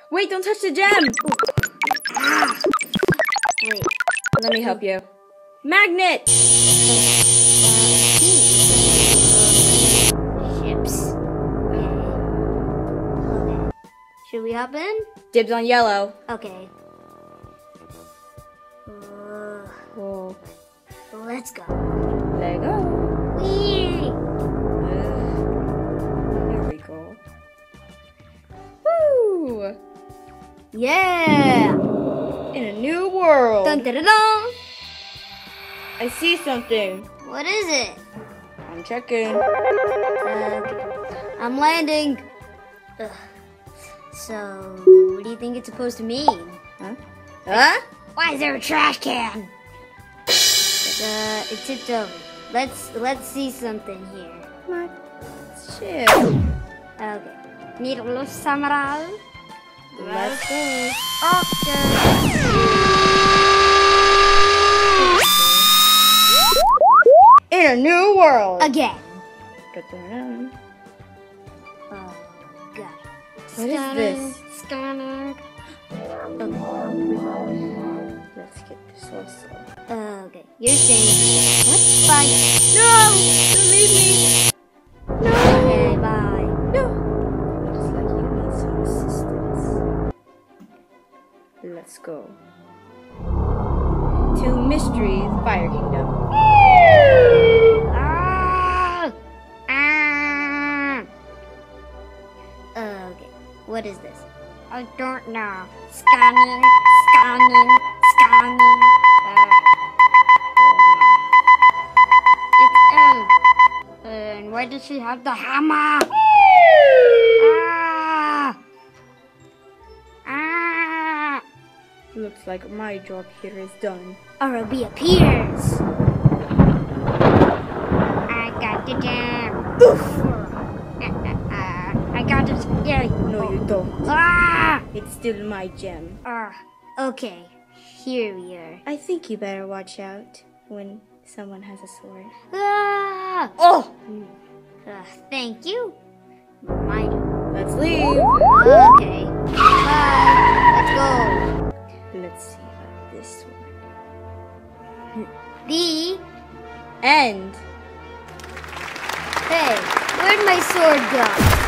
Wait, don't touch the gem! Ah. Wait. Let me help you. Magnet! Ships. Okay. Should we hop in? Dibs on yellow. Okay. Whoa. Let's go. There you go. Whee! There we go. Woo! Yeah! In a new world. Dun dun dun dun! I see something. What is it? I'm checking. I'm landing. Ugh. So, what do you think it's supposed to mean? Huh? Huh? Why is there a trash can? It tipped over. Let's see something here. What? Chill. Okay. Need a little samurai. Let's go. Okay. In a new world. Again. Da-da-da. Oh God. What is this? Scanning. Let's get this also. Okay. You're saying What? bye. No! Don't leave me! No! Okay, bye. No! Looks like you need some assistance. Let's go. To Mystery's Fire Kingdom. Ah! Ah! Okay. What is this? I don't know. Scanning. Scanning. Scanning. It's M. And why does she have the hammer? Ah! Ah! Looks like my job here is done. Ruby appears. I got the jam. Oof! I got it. Yeah. No, you don't. Ah! It's still my gem. Okay. Here we are. I think you better watch out when someone has a sword. Ah! Oh! Thank you. My job. Let's leave. Okay. Bye. Let's go. Let's see about this one. The End. Hey, where'd my sword go?